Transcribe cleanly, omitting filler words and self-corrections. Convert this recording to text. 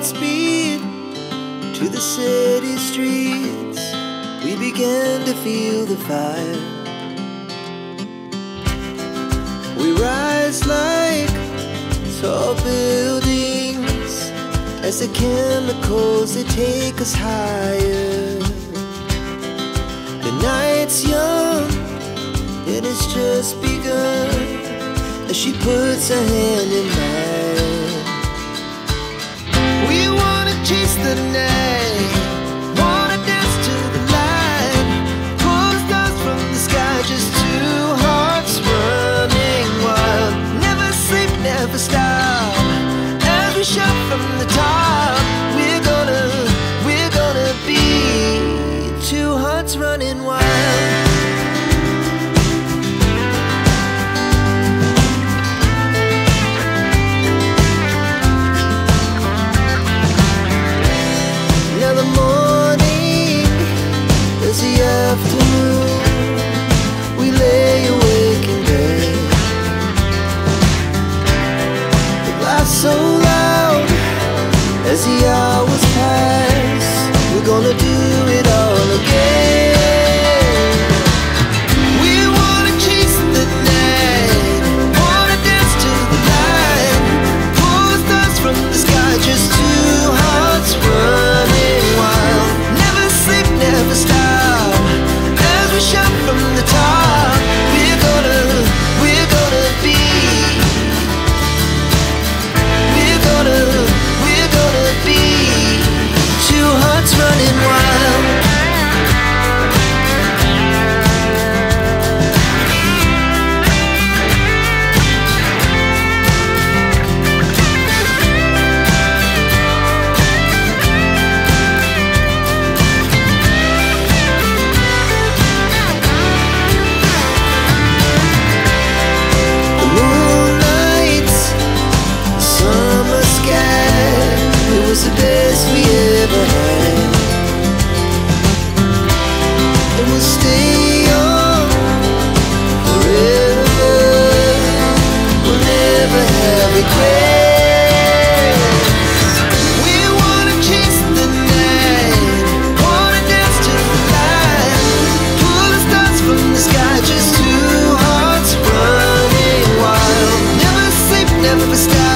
Godspeed to the city streets. We began to feel the fire. We rise like tall buildings as the chemicals, they take us higher. The night's young and it's just begun as she puts her hand in mine. We wanna chase the night, wanna dance to the light, pull the stars from the sky, just two hearts running wild. Never sleep, never stop, as we shout from the top. We're gonna be two hearts running wild. Afternoon, we lay awake in bed. The laugh so loud as the hours pass. We're gonna do it all again. We wanna chase the night, wanna dance to the light, pull the stars from the sky, just two hearts running wild. Never sleep, never stop, shout from the top. We're gonna be, we're gonna be two hearts running wild. The best we ever had, and we'll stay on forever. We'll never have regrets. We wanna chase the night, wanna dance to the light, pull the stars from the sky, just two hearts running wild. Never sleep, never stop.